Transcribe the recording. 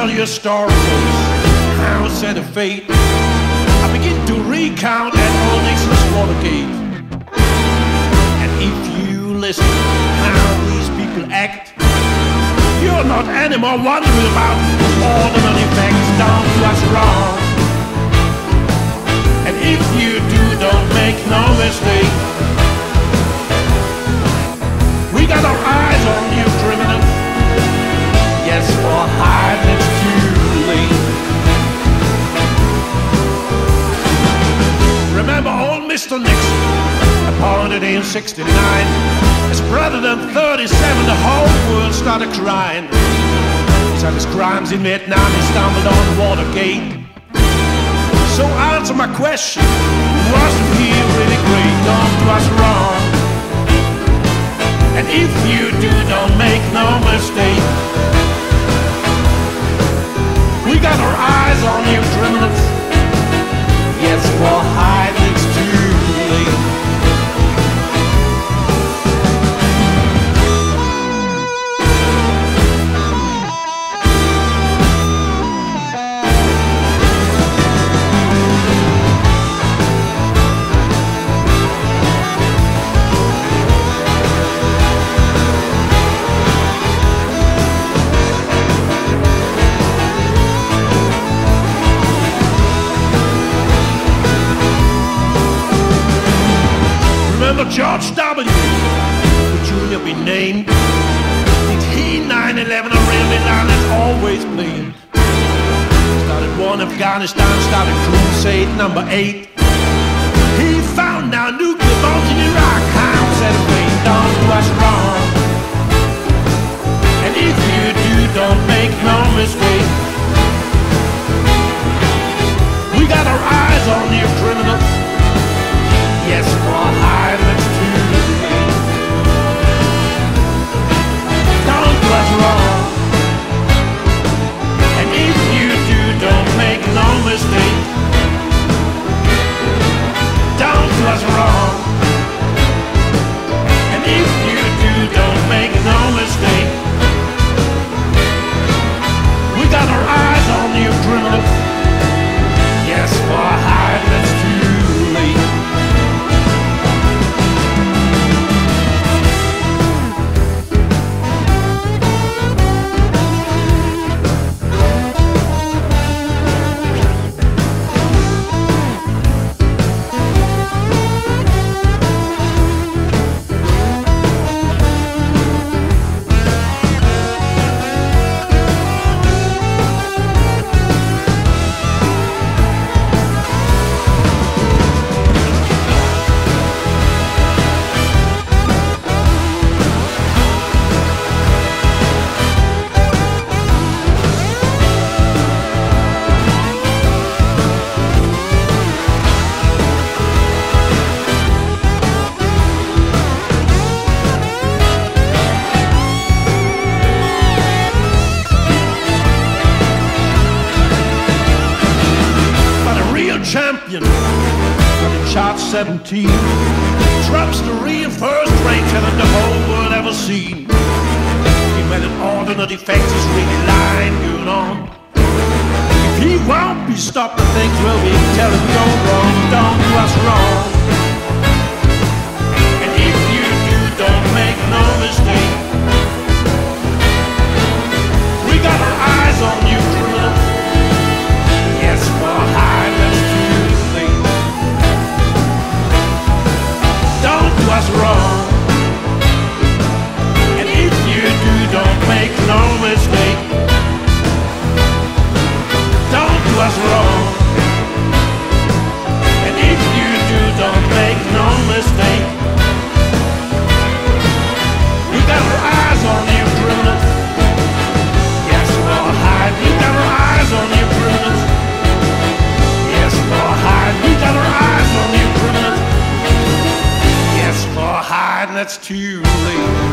tell you a story of how said a fate. I begin to recount at old Nixon's Watergate. And if you listen how these people act, you're not anymore wondering about all the money facts. Don't do us wrong. And if you do, don't make no mistake. We got our eyes on you, criminal. Yes, for hiding it's too late. Remember old Mr. Nixon, appointed in '69. As President 37, the whole world started crying. He said his crimes in Vietnam, he stumbled on Watergate. So answer my question, wasn't he really great? Don't do us wrong. And if you do, don't make no mistake. We got our eyes on you, criminals. Yes, for hiding it's too late. George W. Would Junior be named? Did he 9/11 a really line that's always blamed? Started war in Afghanistan, started crusade number 8. He found now nuclear bombs in Iraq. How said a fate, don't do us wrong. And if you do, don't make no mistake. We got our eyes on you, criminals. Yes, for hiding it's too late. Don't do us wrong. And if you do, don't make no mistake. Don't do us wrong. And if you do, don't make no mistake. We got our eyes on you, criminals. Yes, for hiding it's too late. Champion, chart 17. Trump's the real first rate that the whole world ever seen. He made an ordinary fact, he's really lying going on. If he won't be stopped, the things will be tell him go wrong. Don't do us wrong. And if you do, don't make no mistake. We got our eyes on you, criminal. Yes, for hiding. Was wrong. And if you do, don't make no mistake. Don't do us wrong. And if you do, don't make no mistake. We got our eyes on you, criminals. Yes, Lord, hide. We got our eyes on you, criminals. Yes, Lord, hide. We got our eyes on you, criminals. For hiding, that's too late.